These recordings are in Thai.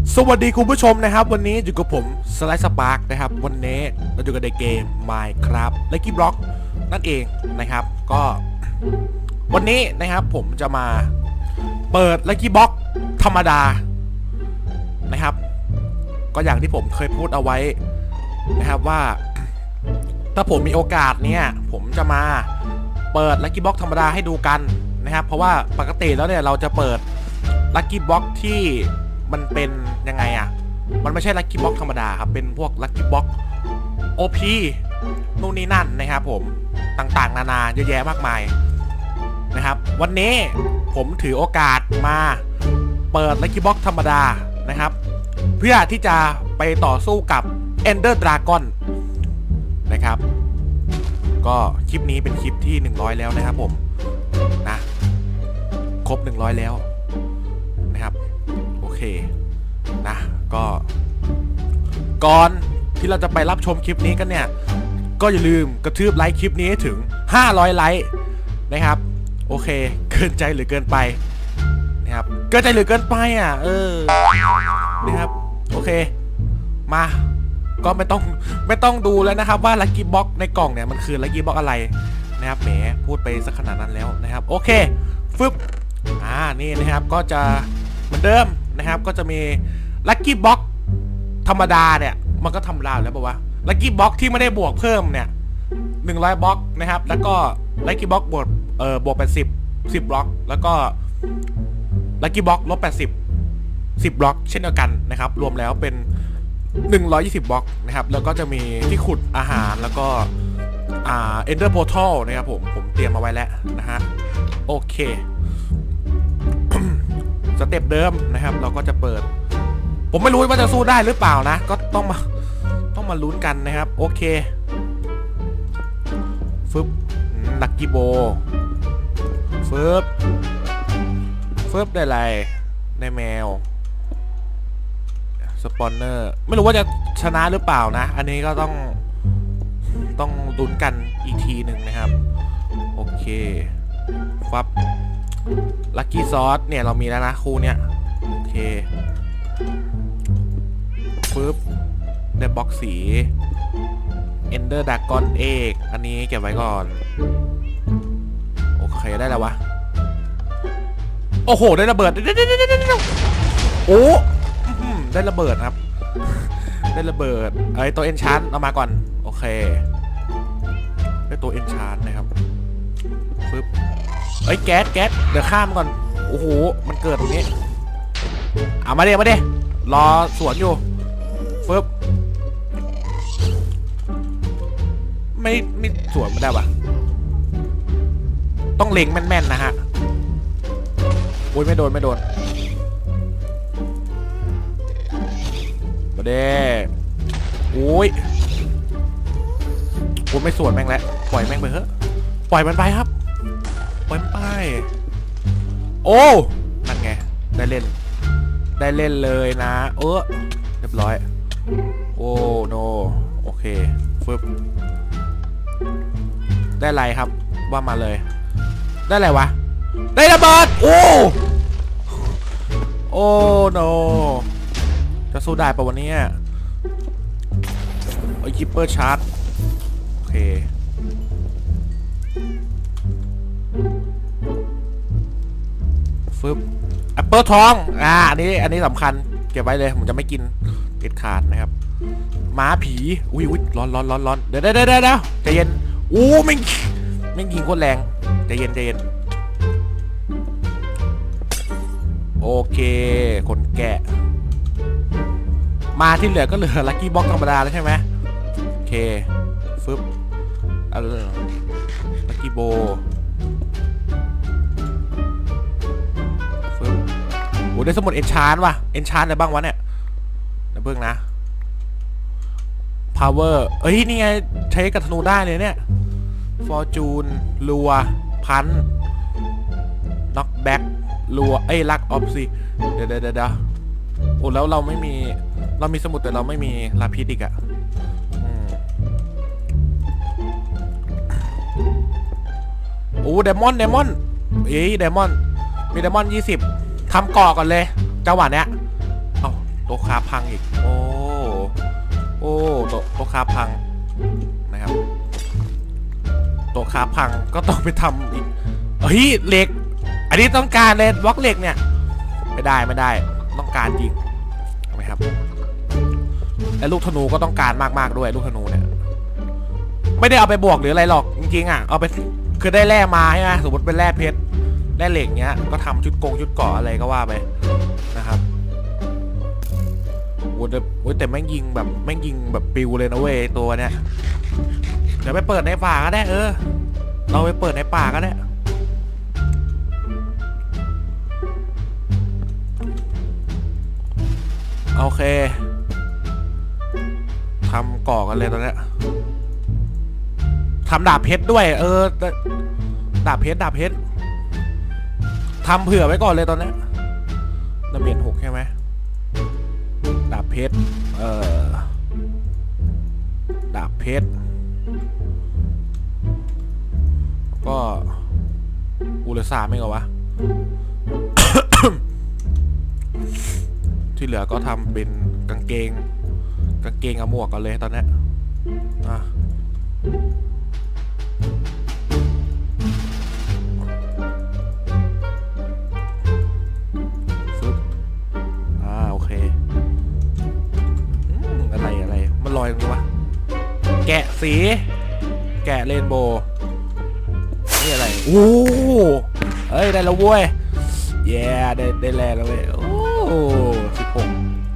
สวัสดีคุณผู้ชมนะครับวันนี้อยู่กับผมสไลด์สปาร์กนะครับวันนี้เราอยู่กันในเกม Minecraft Lucky Block นั่นเองนะครับก็วันนี้นะครับผมจะมาเปิด Lucky Block ธรรมดานะครับก็อย่างที่ผมเคยพูดเอาไว้นะครับว่าถ้าผมมีโอกาสเนี่ยผมจะมาเปิด Lucky Block ธรรมดาให้ดูกันนะครับเพราะว่าปกติแล้วเนี่ยเราจะเปิด Lucky Block ที่มันเป็นยังไงอ่ะมันไม่ใช่ Lucky Block ธรรมดาครับเป็นพวก Lucky Block OP นู่นนี่นั่นนะครับผมต่างๆนานาเยอะแยะมากมายนะครับวันนี้ผมถือโอกาสมาเปิด Lucky Block ธรรมดานะครับเพื่อที่จะไปต่อสู้กับ Ender Dragon นะครับก็คลิปนี้เป็นคลิปที่100แล้วนะครับผมนะครบ100แล้วนะครับโอเคนะก็ก่อนที่เราจะไปรับชมคลิปนี้กันเนี่ยก็อย่าลืมกระทืบไลค์คลิปนี้ให้ถึง500ไลค์นะครับโอเคเกินใจหรือเกินไปนะครับเกินใจหรือเกินไปอ่ะนะครับโอเคมาก็ไม่ต้องดูแล้วนะครับว่า Lucky Block ในกล่องเนี่ยมันคือ Lucky Block อะไรนะครับแหมพูดไปสักขนาดนั้นแล้วนะครับโอเคฟึบนี่นะครับก็จะเหมือนเดิมนะครับก็จะมี Lucky Block ธรรมดาเนี่ยมันก็ธรรมดาแล้วป่าววะ Lucky Block ที่ไม่ได้บวกเพิ่มเนี่ย100บล็อกนะครับแล้วก็ Lucky Block บวกเป็น10บล็อกแล้วก็ Lucky Block ลบ80 10บล็อกเช่นเดียวกันนะครับรวมแล้วเป็น120บล็อกนะครับแล้วก็จะมีที่ขุดอาหารแล้วก็Ender Portal นะครับผมเตรียมมาไว้แล้วนะฮะโอเค สเต็ปเดิมนะครับเราก็จะเปิดผมไม่รู้ว่าจะสู้ได้หรือเปล่านะก็ต้องมาลุ้นกันนะครับโอเคฟึบลักกี้โบฟึบได้อะไรได้แมวสปอนเนอร์ไม่รู้ว่าจะชนะหรือเปล่านะอันนี้ก็ต้องลุ้นกันอีกทีหนึ่งนะครับโอเคฟับลัคกี้ซอสเนี่ยเรามีแล้วนะคู่เนี้ยโอเคปึ๊บได้บล็อกสี Ender Dragon เอกอันนี้เก็บไว้ก่อนโอเคได้แล้ววะโอ้โหได้ระเบิดโอ้ได้ระเบิดครับได้ระเบิดไอตัวเอนชานเอามาก่อนโอเคได้ตัวเอนชานนะครับปึ๊บเอ้ยแก๊สเดี๋ยวข้ามก่อนโอ้โหมันเกิดตรงนี้เอามาเดี๋ยวรอสวนอยู่ฟึบไม่สวนไม่ได้ปะต้องเล็งแม่นๆนะฮะโอ้ยไม่โดนมาเด้โอ้ยกูไม่สวนแม่งแล้วปล่อยแม่งไปเถอะปล่อยมันไปครับปล่อยมันไปโอ้นั่นไงได้เล่นเลยนะเรียบร้อยโอ้โนโอเคฟึบได้อะไรครับว่ามาเลยได้อะไรวะได้ระเบิดโอ้โนจะสู้ได้ปะวันนี้ไอ้คิปเปอร์ชาร์จโอเคฟึบแอปเปิลทองอันนี้สำคัญเก็บไว้เลยผมจะไม่กินเด็ดขาดนะครับม้าผีอุ้ยร้อนเดี๋ยวใจเย็นแม่งยิงโคตรแรงใจเย็นโอเคคนแกะมาที่เหลือก็เหลือลัคกี้บ็อกธรรมดาแล้วใช่ไหมโอเคฟึบลัคกี้โบฟึบได้สมุดเอนชานว่ะเอนชานอะไรบ้างวะเนี่ยเพิ่งนะ power นี่ไงใช้กับธนูได้เลยเนี่ย fortune รัวพัน knock back รัวลักออฟสิเดี๋ยวแล้วเราไม่มีสมุดแต่เราไม่มีลาพิษอีกอะเดมอนมีเดมอน20ทำก่อก่อนเลยจังหวะเนี้ยตัวต๊ะคราฟพังอีกโอ้โต๊ะคราฟพังนะครับโต๊ะคราฟพังก็ต้องไปทำอีกเฮ้ยเหล็กอันนี้ต้องการเลยบล็อกเหล็กเนี่ยไม่ได้ต้องการจริงไหมครับและลูกธนูก็ต้องการมากๆด้วยลูกธนูเนี่ยไม่ได้เอาไปบวกหรืออะไรหรอกจริงๆอ่ะเอาไปคือได้แร่มาใช่ไหมสมมติเป็นแร่เพชรแร่เหล็กเงี้ยก็ทำชุดเกาะอะไรก็ว่าไปนะครับโอ้แต่แม่งยิงแบบปิวเลยนะเว้ยตัวเนี้ยเดี๋ยวไปเปิดในป่าก็ได้เราไปเปิดในป่าก็ได้โอเคทำก่อกันเลยตอนนี้ทำดาบเพชรด้วยดาบเพชรทำเผื่อไว้ก่อนเลยตอนนี้ดาเมจ6ใช่ไหมดาบเพชรดาบเพชรก็อุลตร้าไม่เหรอวะ ที่เหลือก็ทำเป็นกางเกงกับหมวกกันเลยตอนนี้โอเคอะไรมันลอยตรงนี้วะแกะสีแกะเรนโบว์นี่อะไรโอ้เฮ้ยได้แล้วเว้ยแย่ได้แล้วเว้ย16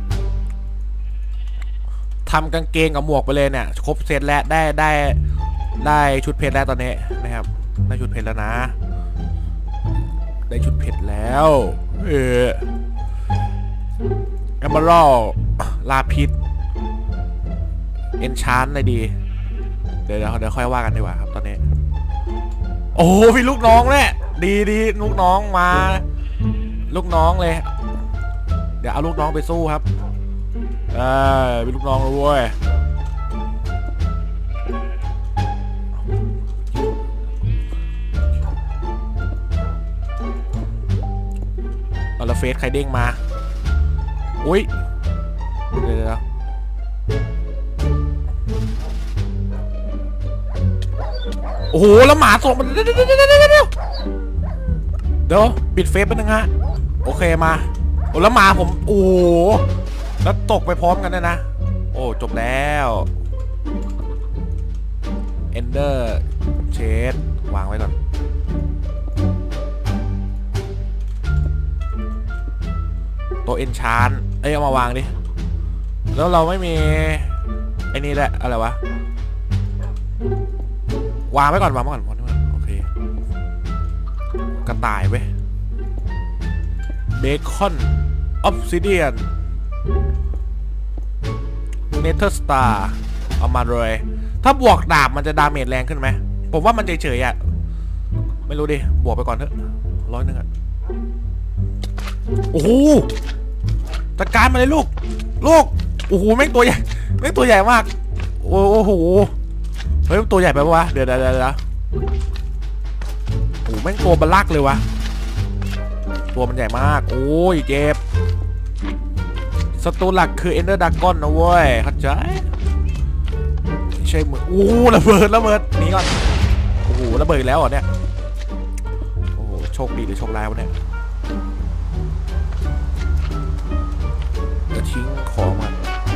ทำกางเกงกับหมวกไปเลยเนี่ยครบเซตแล้วได้ชุดเพชรแล้วตอนนี้นะครับได้ชุดเพชรแล้วนะได้ชุดเพชรแล้วเอเมอรัลลาพิษเอนชานอะไรดีเดี๋ยวค่อยว่ากันดีกว่าครับตอนนี้โอ้พี่ลูกน้องเนี่ยดีลูกน้องมาลูกน้องเลยเดี๋ยวเอาลูกน้องไปสู้ครับเป็นลูกน้องเลยเว้ยเอาละเฟสใครเด้งมาอุ้ยเดี๋ยวโอ้โหแล้วหมาส่งมันเดี๋ยวปิดเฟซไปนึงฮะโอเคมาโอ้แล้วหมาผมโอ้โหแล้วตกไปพร้อมกันนะโอ้จบแล้วเอนเดอร์เชดวางไว้ก่อนตัวเอนชานเอามาวางดิแล้วเราไม่มีไอ้นี่แหละอะไรวะวางไว้ก่อนโอเคกระต่ายเว้ยเบคอนออฟซิเดียนเนเธอร์สตาร์เอามาเลยถ้าบวกดาบมันจะดาเมจแรงขึ้นไหมผมว่ามันเฉยๆอ่ะไม่รู้ดิบวกไปก่อนเถอะ100อ่ะโอ้โหจัดการมาเลยลูกโอ้โหแม่งตัวใหญ่มากโอ้โหเฮ้ยตัวใหญ่ไปปะวะเดี๋ยวโอ้แม่งตัวบลักเลยวะตัวมันใหญ่มากโอ้ยเจ็บศัตรูหลักคือเอนเดอร์ดากอนนะเว้ยเข้าใจใช่เหมือนโอ้ระเบิดหนีก่อนโอ้โหระเบิดแล้วเหรอเนี่ยโอ้โหโชคดีหรือโชคร้ายวะเนี่ยจะทิ้งของมัน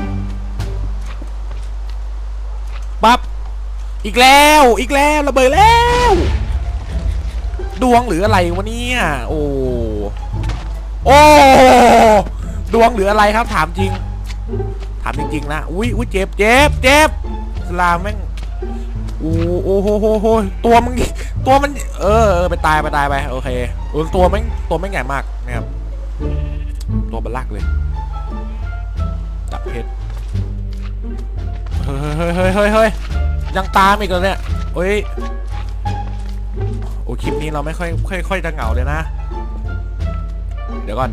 ปั๊บอีกแล้วระเบิดแล้วดวงหรืออะไรวะเนี่ยโอ้ดวงหรืออะไรครับถามจริงนะอุ้ยเจ็บสลามแม่งโอ้โหตัวมันไปตายไปโอเคตัวแม่งใหญ่มากนะครับตัวบัลลักเลยดับเพชรเฮ้ยยังตามอีกแล้วเนี่ยโอ้คลิปนี้เราไม่ค่อยจะเหงาเลยนะเดี๋ยวก่อน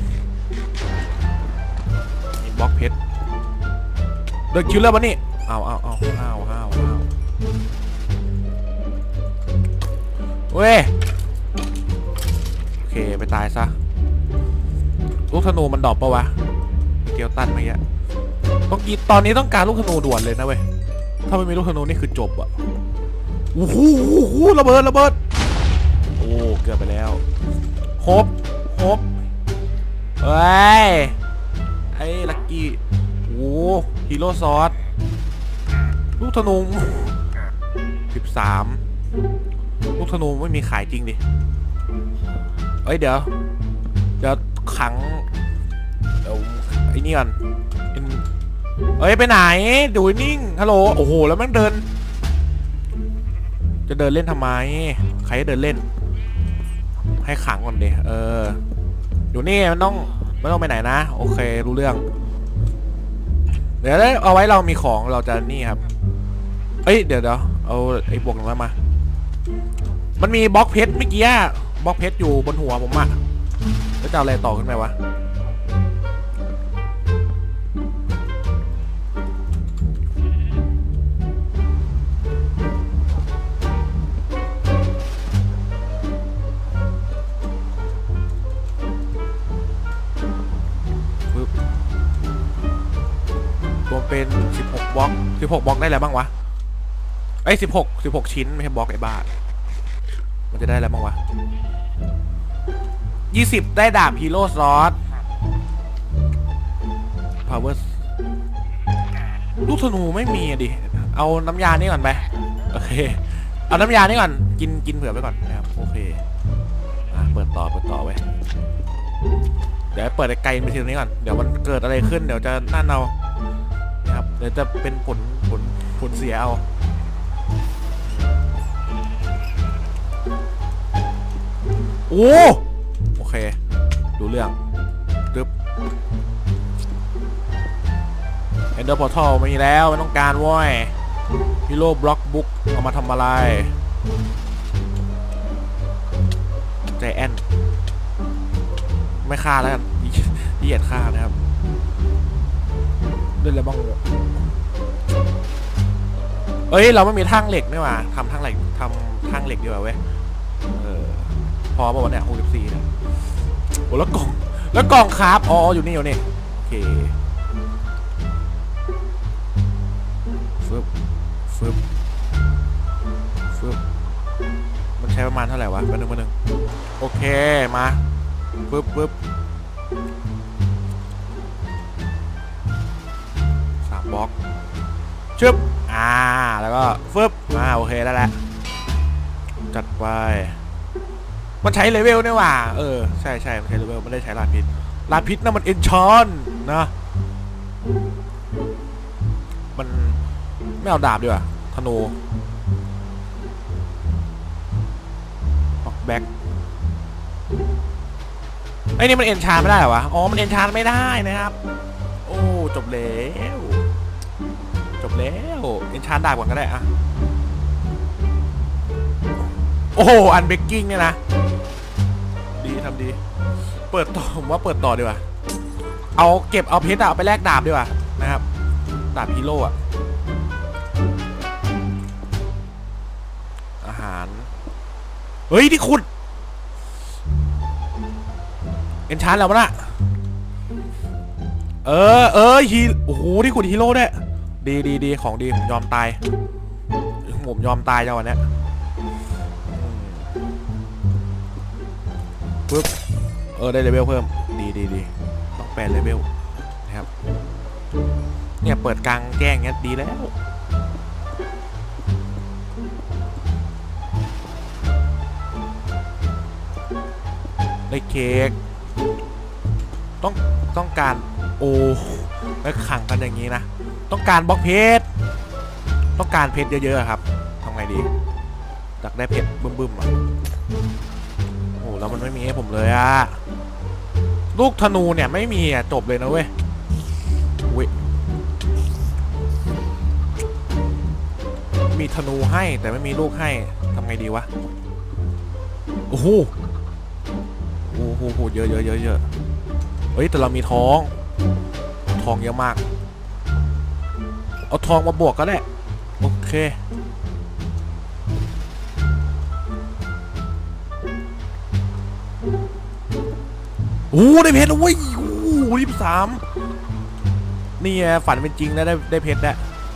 มีบล็อกเพชรเดินคิวเลอร์มานี่เอาเว้ยโอเคไปตายซะลูกธนูมันดรอปปะวะกลตันเมื่อกี้ต้องกินตอนนี้ต้องการลูกธนูด่วนเลยนะเว้ยถ้าไม่มีลูกธนูนี่คือจบอ่ะโอ้โหระเบิดโอ้เกือบไปแล้วโฮปเฮ้ยไอ้ลักกี้โอ้ฮีโร่ซอสลูกธนู13ลูกธนูไม่มีขายจริงดิเอ้ยเดี๋ยวขังไอ้นี่ก่อนเอ้ยไปไหนดูนิ่งฮัลโหลโอ้โหแล้วมันเดินจะเดินเล่นทำไมใครจะเดินเล่นให้ขังก่อนดิอยู่นี่ไม่ต้องไปไหนนะโอเครู้เรื่องเดี๋ยวเอาไว้เรามีของเราจะนี่ครับเอ้ยเดี๋ยวเอาไอ้บวกตรงนั้นมามันมีบล็อกเพชรเมื่อกี้บล็อกเพชรอยู่บนหัวผมอะแล้วจะเอาอะไรต่อขึ้นไปวะรวมเป็น16บล็อก16บล็อกได้แล้วบ้างวะไอ้16ชิ้นไม่ใช่บล็อกไอ้บ้ามันจะได้แล้วบ้างวะ20ได้ดาบฮีโร่ซอสพาวเวอร์ลูกธนูไม่มีดิเอาน้ำยานี่ก่อนไปโอเคเอาน้ำยานี่ก่อนกินเผื่อไปก่อนนะครับโอเคเปิดต่อไว้เดี๋ยวเปิดไกลไปทีนี้ก่อนเดี๋ยวมันเกิดอะไรขึ้นเดี๋ยวจะนั่นเอานะครับเดี๋ยวจะเป็นผลเสียเอาโอเคดูเรื่องตึ๊บเอนเดอร์พอร์ทัลมีแล้วไม่ต้องการว้ยฮีโร่บล็อกบุ๊กเอามาทำอะไรใจแอนไม่ฆ่าแล้วกันเหยียดฆ่านะครับเล่นอะไรบ้างเอ้ยเราไม่มีทั้งเหล็กนี่หว่าทำทั้งเหล็กดีกว่าเว้ยพอป่ะวันเนี้ย64นะโอ้แล้วกล่องครับอ๋ออยู่นี่โอเคฟึบมันใช้ประมาณเท่าไหร่วะมาหนึ่งโอเคมาฟึบ3บล็อกชึบแล้วก็ฟึบโอเคได้แล้วจัดไปมันใช้เลเวลนี่หว่าใช่มันใช้เลเวลไม่ได้ใช้ลาพิษนั่นมันเอนชอนนะมันไม่เอาดาบดีกว่าธนูออกแบ็คไอ้นี่มันเอนชานไม่ได้เหรอวะอ๋อมันเอนชานไม่ได้นะครับโอ้จบแล้วเอนชานดาบก่อนก็ได้อะโอ้อันเบกกิ้งเนี่ยนะดีทำดีเปิดต่อผมว่าเปิดต่อดีกว่าเอาเพชรเอาไปแลกดาบดีกว่านะครับดาบฮีโร่อาหารเฮ้ยที่ขุดเอ็นชาร์จแล้วมั้งน่ะโอ้โหที่ขุดฮีโร่ด้วยดีของดีผมยอมตายจังวันเนี้ยปึ๊บได้เลเวลเพิ่มดีต้อง8เลเวลนะครับเนี่ยเปิดกลางแจ้งเงี้ยดีแล้วได้เค้กต้องการแล้วขังกันอย่างนี้นะต้องการบล็อกเพชรต้องการเพชรเยอะๆครับทำไงดีอยากได้เพชรบึ้มแล้วมันไม่มีให้ผมเลยอะลูกธนูเนี่ยไม่มีจบเลยนะเว้ยมีธนูให้แต่ไม่มีลูกให้ทำไงดีวะโอ้โหเยอะเฮ้ยแต่เรามีทองเยอะมากเอาทองมาบวกก็ได้โอเคได้เพชรโอ้ย23 นี่ไงฝันเป็นจริงแล้วได้เพชรแล้ว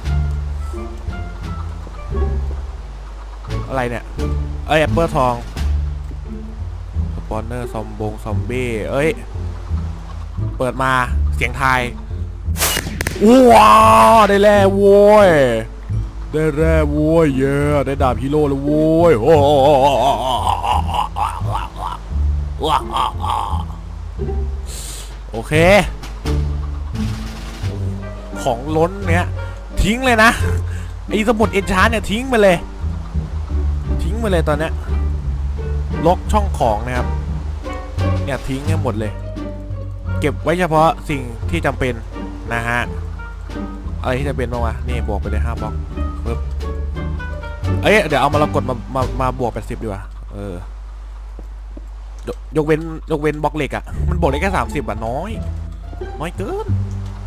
อะไรเนี่ยแอปเปิลทองสปอนเนอร์ซอมบี้เอ้ยเปิดมาเสียงไทายว้าวได้แร่โว้ยได้แร่โว้ยเย่ได้ดาบฮีโร่แล้วโว้ยโอ้โอเคของล้นเนี้ยทิ้งเลยนะไอ้สมุดเอนชาร์เนี่ยทิ้งไปเลยตอนเนี้ยล็อกช่องของนะครับเนี่ยทิ้งให้หมดเลยเก็บไว้เฉพาะสิ่งที่จำเป็นนะฮะอะไรที่จะเป็นบ้างวะนี่บวกไปเลย5 บล็อกปึ๊บเดี๋ยวเอามารากดมาบวก80ดีกว่ายกเว้นบล็อกเหล็กอ่ะมันบวกได้แค่30อ่ะน้อยเกิน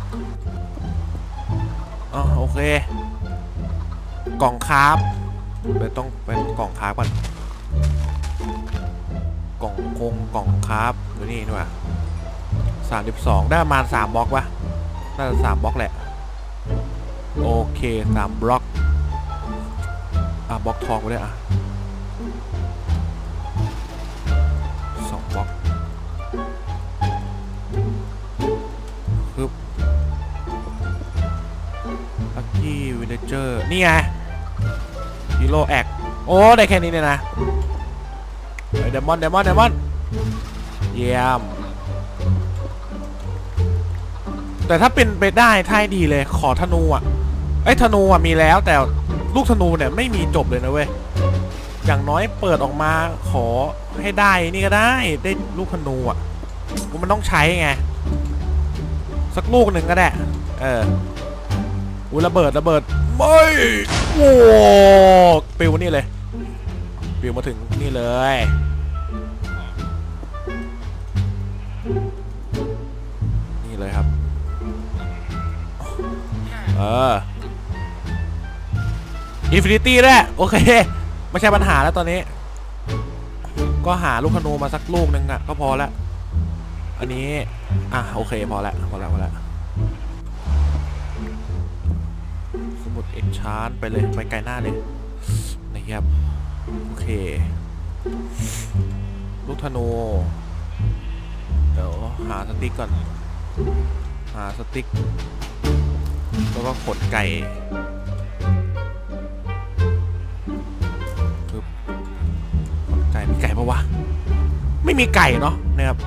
โอเคกล่องคราฟต้องเป็นกล่องคราฟก่อนกล่องคราฟดูนี่ดีกว่า32ได้ประมาณ3 บล็อกวะน่าจะ3 บล็อกแหละโอเค3 บล็อกบล็อกทองไปด้วย2 บล็อกปึ๊บลัคกี้วิลเลเจอร์นี่ไงฮีโร่แอคโอ้ได้แค่นี้เนี่ยนะเดมอนเยี่ยมแต่ถ้าเป็นไปได้ท้ายดีเลยขอธนูธนูมีแล้วแต่ลูกธนูเนี่ยไม่มีจบเลยนะเว้ยอย่างน้อยเปิดออกมาขอให้ได้นี่ก็ได้ลูกธนูมันต้องใช้ไงสักลูกหนึ่งก็ได้ระเบิดไม่โว้ปิวนี่เลยปิวมาถึงนี่เลยนี่เลยครับอินฟินิตี้ด้วยโอเคไม่ใช่ปัญหาแล้วตอนนี้ก็หาลูกธนูมาสักลูกนึงก็พอแล้วอันนี้โอเคพอแล้วสมุดเอ็นชาร์ไปเลยไปไกลหน้าเลยนะครับโอเคลูกธนูเดี๋ยวหาสติ๊กก่อนแล้วก็ขนไก่มีไก่ปะวะไม่มีไก่เนาะนะครับ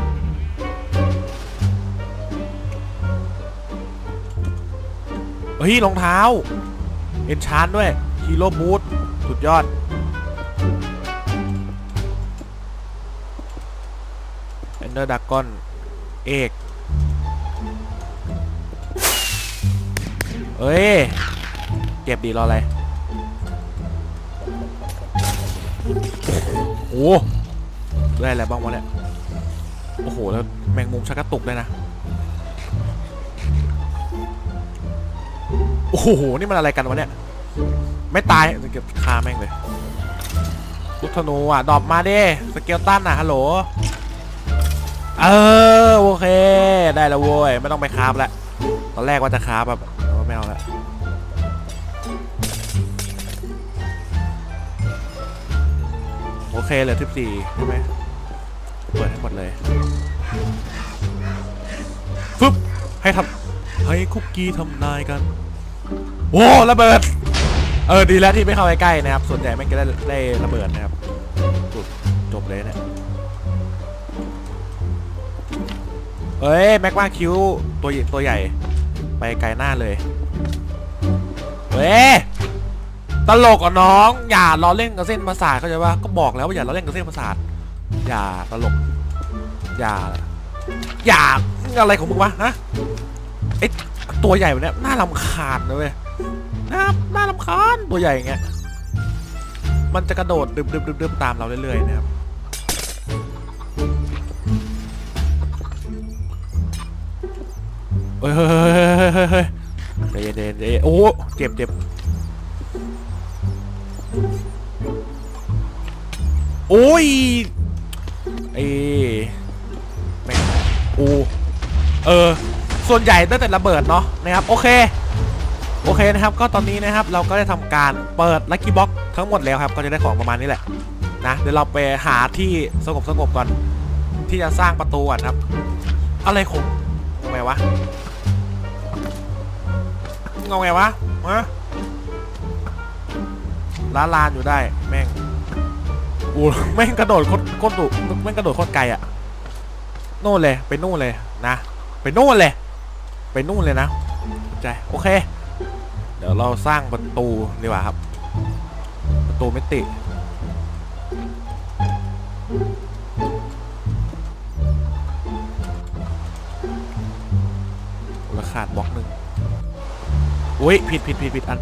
รองเท้าเอนชาร์ด้วยฮีโร่บูทสุดยอดเอนเดอร์ดักกอนเอกเก็บดีรออะไรโอ้ได้อะไรบ้างวะเนี่ยโอ้โหแล้วแมงมุมชักกระตุกเลยนะโอ้โหนี่มันอะไรกันวะเนี่ยไม่ตายเก็บคาแม่งเลยลูกธนูดรอปมาดิสเกลตันฮัลโหลโอเคได้แล้วโว้ยไม่ต้องไปคราฟแล้วตอนแรกว่าจะคราฟแบบไม่เอาแล้วโอเคเหลือ14ใช่ไหมเปิดให้หมดเลยฟึบให้คุกกี้ทำนายกันโอ้ระเบิดดีแล้วที่ไม่เข้าใกล้ๆนะครับส่วนใหญ่ไม่ก็ได้ระเบิดนะครับจบเลยเนี่ยแม็กว่าคิวตัวใหญ่ไปไกลหน้าเลยตลกอ่ะน้องอย่าล้อเล่นกับเส้นประสาทเข้าใจป่ะก็บอกแล้วว่าอย่าล้อเล่นกับเส้นประสาทอย่าตลกอย่าอะไรของมึงวะฮะตัวใหญ่แบบนี้น่ารำคาญนะเว้ยน่ารำคาญตัวใหญ่อย่างเงี้ยมันจะกระโดดดึบตามเราเรื่อยๆนะครับเฮ้ยใจเย็นโอ้เจ็บโอ้ยแม่งส่วนใหญ่ตั้งแต่ระเบิดเนาะนะครับโอเคนะครับก็ตอนนี้นะครับเราก็ได้ทำการเปิดลัคกี้บ็อกทั้งหมดแล้วครับก็จะได้ของประมาณนี้แหละนะเดี๋ยวเราไปหาที่สงบก่อนที่จะสร้างประตูก่อนครับอะไรของไงวะงงไงวะลานอยู่ได้แม่งแม่งกระโดดโคตรดุแม่งกระโดดโคตรไกลอะโน่นเลยไปนู่นเลยนะไปนู่นเลยนะใจโอเคเดี๋ยวเราสร้างประตูดีกว่าครับประตูมิติราคาบล็อกหนึ่งอุ้ยผิดอัน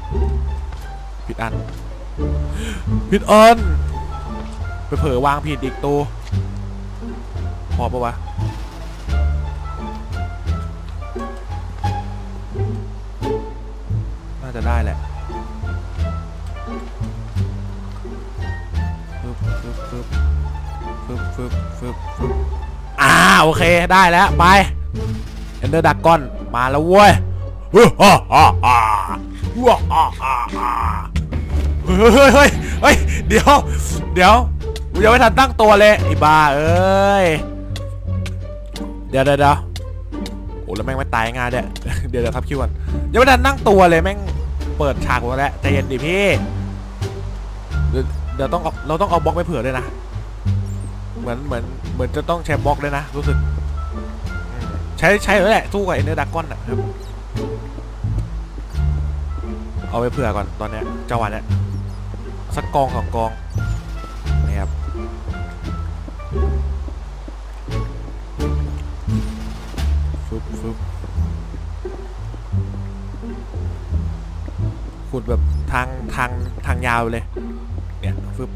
ไปเผลอวางผิดอีกตัวพอปะวะน่าจะได้แหละฟึบโอเคได้แล้วไปเอนเดอร์ดักกอนมาแล้วเว้ยเฮ้ยเดี๋ยวกูยังไม่ทันตั้งตัวเลยไอ้บ้าเอ้ยเดี๋ยวโอ้แล้วแม่งไม่ตายง่ายเดี๋ยวทับคิวก่อนยังไม่ทันตั้งตัวเลยแม่งเปิดฉากหมดแล้วใจเย็นดิพี่เดี๋ยวเราต้องเอาบล็อกไปเผื่อด้วยนะเหมือนจะต้องใช้บล็อกเลยนะรู้สึกใช้แล้วแหละสู้กับเอนเดอร์ดักกอนนะครับเอาไปเผื่อก่อนตอนเนี้ยจังหวะเนี้ยสักกอง2 กองนี่ครับฟึบขุดแบบทางยาวเลยเนี่ยฟึบ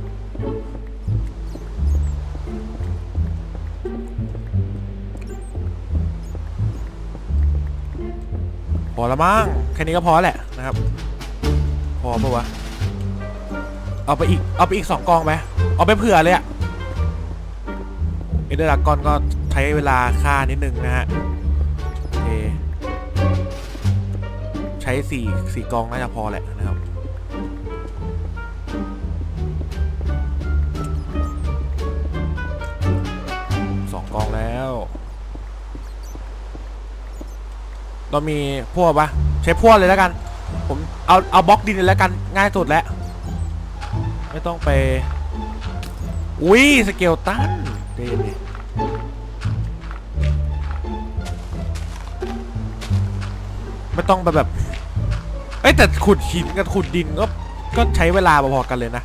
พอละมั้งแค่นี้ก็พอแหละนะครับพอปะวะเอาไปอีก2 กองไหมเอาไปเผื่อเลยอะเอเดอร์ดากอนก็ใช้เวลาฆ่านิดนึงนะฮะโอเคใช้4 กองน่าจะพอแหละนะครับ2 กองแล้วเรามีพวกปะใช้พวกเลยแล้วกันผมเอาบล็อกดินเลยแล้วกันง่ายสุดแล้วไม่ต้องไปอุ้ยสเกลตันเดี๋ยวไม่ต้องแบบเอ้ยแต่ขุดหินกับขุดดินก็ใช้เวลาพอๆกันเลยนะ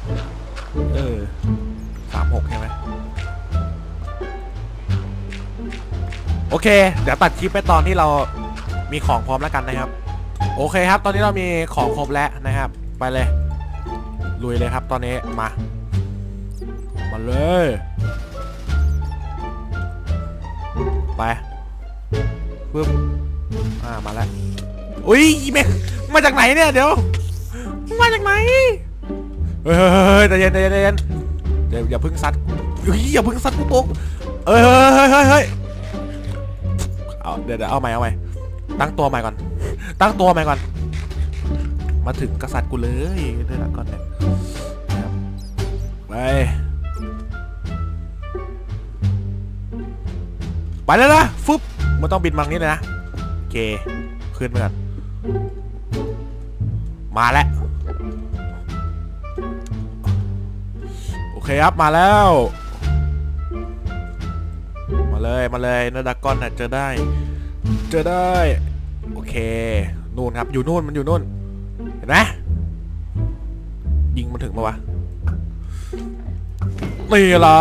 36ใช่ไหมโอเคเดี๋ยวตัดคลิปไปตอนที่เรามีของพร้อมแล้วกันนะครับโอเคครับตอนนี้เรามีของครบแล้วนะครับไปเลยลุยเลยครับตอนนี้มาเลยไปปึ๊บมาแล้วอุ้ยแม่มาจากไหนเนี่ยเดี๋ยวมาจากไหนเฮ้ยใจเย็นเดี๋ยวอย่าพึ่งซัดอย่าพึ่งซัดกูตกเฮ้ยเอาเดี๋ยวเอาใหม่ตั้งตัวใหม่ก่อนมาถึงกษัตริย์กูเลยเดี๋ยวก่อนเนี่ยไปแล้วนะฟึบมันต้องบินมังนี้เลยนะโอเคขึ้นไปกันมาแล้วโอเคครับมาแล้วมาเลยนะดักกอนน่ะเจอได้โอเคนู่นครับอยู่นู่นมันอยู่นู่นเห็นไหมยิงมันถึงปะวะนี่ล่ะ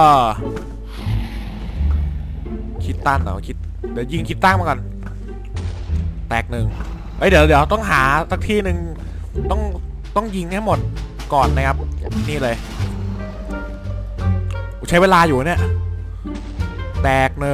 คิดตั้นเหรอเดี๋ยวยิงคิดตั้งมาก่อนแตก1เดี๋ยวต้องหาสักที่หนึ่งต้องยิงให้หมดก่อนนะครับนี่เลยใช้เวลาอยู่เนี่ยแตก1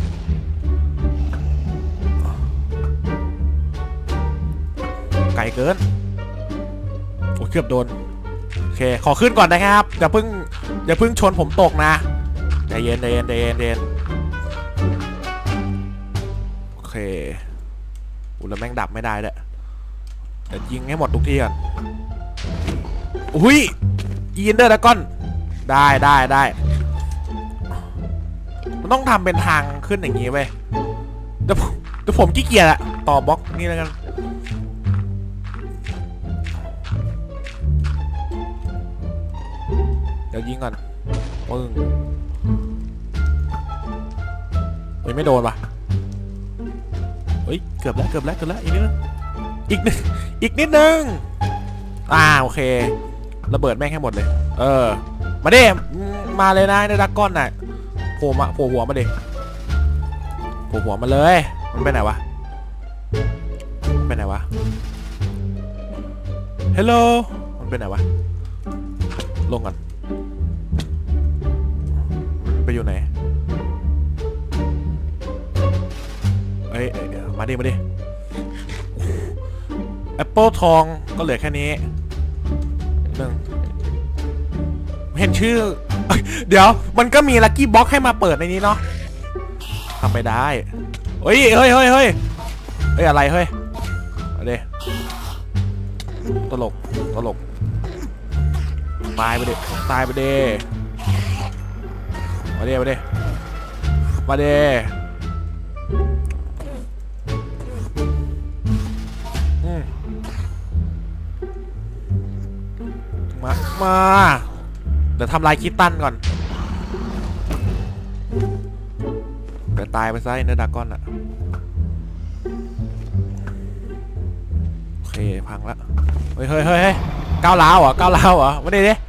ไกลเกินโอ้เกือบโดนโอเคขอขึ้นก่อนนะครับอย่าเพิ่งชนผมตกนะใจเย็นโอเคอุยแล้วแม่งดับไม่ได้เลยเดี๋ยวยิงให้หมดทุกที่ก่อนอุ้ยอีนเดอร์ดากอนได้มันต้องทำเป็นทางขึ้นอย่างนี้เว้ยเดี๋ยวผมขี้เกียจอะต่อบล็อกนี่แล้วกันเดี๋ยวยิงก่อนปึ้งเฮ้ยไม่โดนว่ะเฮ้ยเกือบแล้วอีกนิดนึงอีกนิดนึงโอเคระเบิดแม่งให้หมดเลยมาดิมาเลยนะในดราก้อนน่ะโผล่หัวมาดิโผล่หัวมาเลยมันไปไหนวะฮัลโหลมันไปไหนวะลงก่อนไปอยู่ไหนมาดิแอปเปิลทองก็เหลือแค่นี้เห็นชื่อเดี๋ยวมันก็มีลัคกี้บ็อกให้มาเปิดในนี้เนาะทำไปได้เฮ้ยอะไรเฮ้ยอะไรตลกตายไปดิมาดิมาเดี๋ยวทำลายคิตตันก่อนเดี๋ยวตายไปซะเนื้อดากอนอะโอเคพังแล้วเฮ้ยก้าวร้าวเหรอไม่ได้ดิ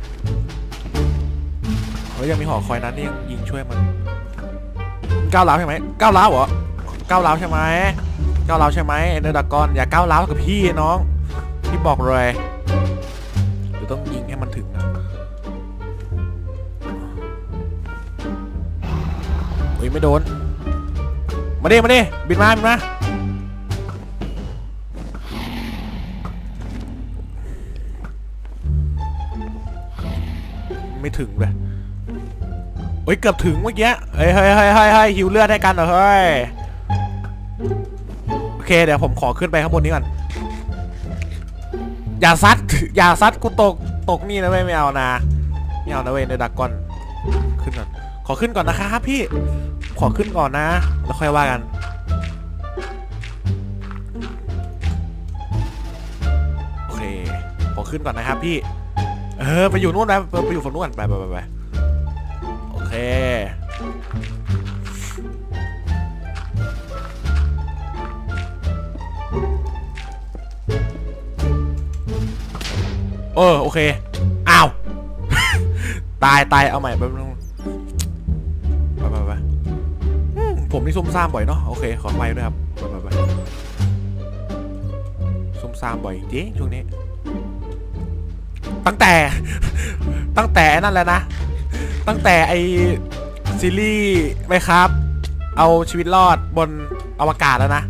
ยังมีหอคอยนั้นนี่ยังยิงช่วยมันก้าวร้าวใช่ไหมก้าวร้าวเหรอก้าวร้าวใช่ไหมเนื้อดากอนอย่าก้าวร้าวกับพี่น้องพี่บอกเลยเดี๋ยวต้องยิงให้มันถึงนะเฮ้ยไม่โดนมาดิบินมาไม่ถึงเลยเฮ้ยเกือบถึงเมื่อกี้เฮ้ยหิวเลือดให้กันเหรอเฮ้ยโอเคเดี๋ยวผมขอขึ้นไปข้างบนนี้ก่อนอย่าซัดกูตกนี่นะเว้ยไม่เอานะเว้ยในดากอนขึ้นก่อนขอขึ้นก่อนนะครับพี่ขอขึ้นก่อนนะแล้วค่อยว่ากันโอเคขอขึ้นก่อนนะครับพี่ไปอยู่นู่นนะไปอยู่ฝั่งนู้นไปโอเคโอเคอ้าว ตายเอาใหม่ไปผมนี่ซุ่มซ่ามบ่อยเนาะโอเคขอไปด้วยครับไปซุ่มซ่ามบ่อยจริงช่วงนี้ตั้งแต่นั่นแหละนะตั้งแต่ไอซีรีส์ไหมครับเอาชีวิตรอดบนอวกาศแล้วนะ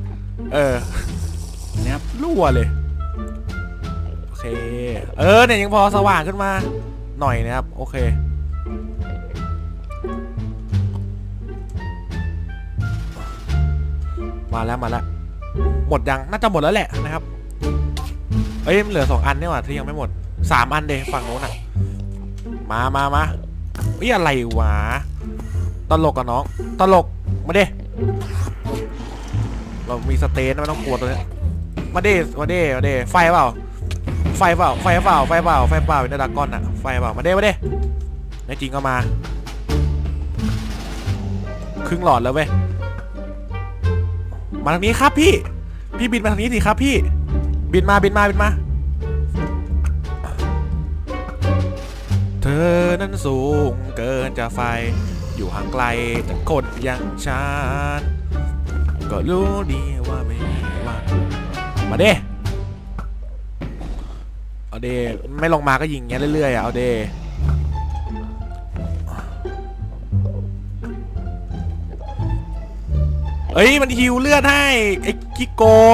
เนี่ยรั่วเลยโอเคเนี่ยยังพอสว่างขึ้นมาหน่อยนะครับโอเคมาแล้วหมดยังน่าจะหมดแล้วแหละนะครับมันเหลือ2 อันนี่หว่าที่ยังไม่หมด3 อันเดยฝั่งโน้นอ่ะมาอะไรวะตลกกับน้องตลกมาดิเรามีสเตนไม่ต้องกลัวตัวนี้มาดิไฟเปล่าในดากอนอ่ะไฟเปล่ามาดิในจริงก็มาครึ่งหลอดแล้วเว้ยมาทางนี้ครับพี่บินมาทางนี้สิครับพี่บินมาเธอนั้นสูงเกินจะไฟอยู่ห่างไกลแต่คนอย่างฉันก็รู้ดีว่าไม่ว่ามาเด้เอาเด้ไม่ลงมาก็ยิงเงี้ยเรื่อยๆเอาเด้มันฮิวเลือดให้ไอ้ขี้โกง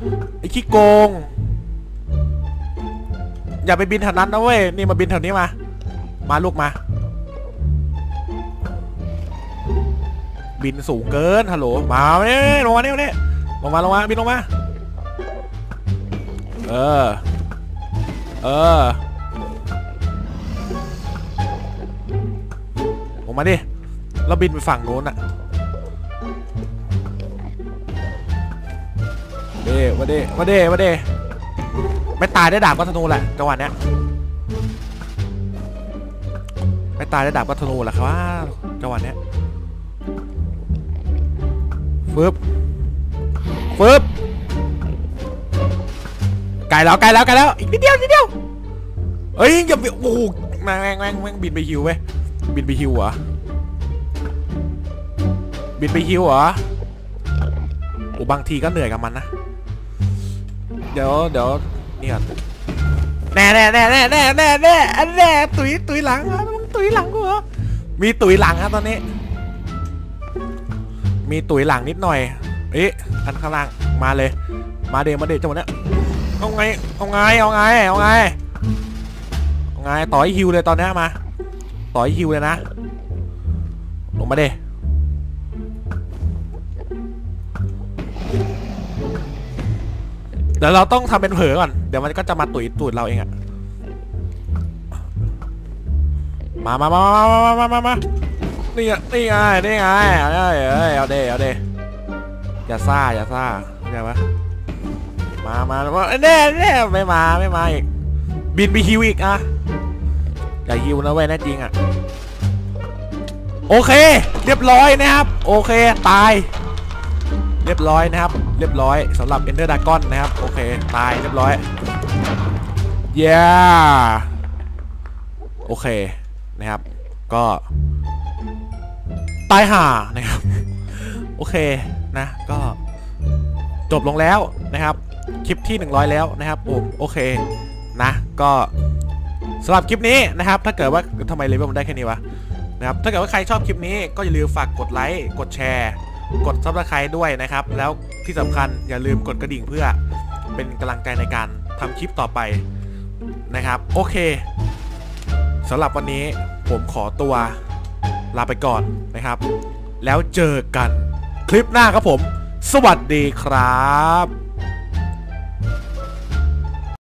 อย่าไปบินแถวนั้นนะเว้ยนี่มาบินแถวนี้มาลูกมาบินสูงเกินฮัลโหลมาเนี่ยลงมาเนี่ยลงมาบินลงมาเออลงมาดิแล้วบินไปฝั่งโน้นอะมาเด้ไม่ตายได้ดาบก็ธนูแหละจังหวะเนี้ยไม่ตายได้ดาบก็ธนูแหละครับจังหวะเนี้ยฟึบไกลแล้วอีกนิดเดียวเอ้ยอย่าโอ้โหแม่งบินไปฮิวเว้ยบินไปฮิวเหรอโอ้บางทีก็เหนื่อยกับมันนะเดี๋ยวนี่ก่อนแน่ตุยหลังอ่ะมึงตุยหลังกูเหรอมีตุยหลังครับตอนนี้มีตุยหลังนิดหน่อยอันข้างล่างมาเลยมาเดจังหวะนี้เอาไงต่อยฮิวเลยตอนนี้มาต่อยฮิวเลยนะลงมาเดเดี๋ยวเราต้องทำเป็นเผลอก่อนเดี๋ยวมันก็จะมาตุยตูดเราเองอะมานี่ไงเอาเดอย่าซ่าเข้าใจปะมาแน่ไม่มาอีกบินไปฮิวอีกอะอย่าฮิวนะเว้ยแน่จริงอะโอเคเรียบร้อยนะครับโอเคตายเรียบร้อยนะครับเรียบร้อยสำหรับ Ender Dragon นะครับโอเคตายเรียบร้อยโอเคนะครับก็ตายห่านะครับโอเคนะก็จบลงแล้วนะครับคลิปที่100แล้วนะครับผมโอเคนะก็สำหรับคลิปนี้นะครับถ้าเกิดว่าทำไมเลเวลมันได้แค่นี้วะนะครับถ้าเกิดว่าใครชอบคลิปนี้ก็อย่าลืมฝากกดไลค์กดแชร์กดซับสไครต์ด้วยนะครับแล้วที่สำคัญอย่าลืมกดกระดิ่งเพื่อเป็นกำลังใจในการทำคลิปต่อไปนะครับโอเคสำหรับวันนี้ผมขอตัวลาไปก่อนนะครับแล้วเจอกันคลิปหน้าครับผมสวัสดีครับ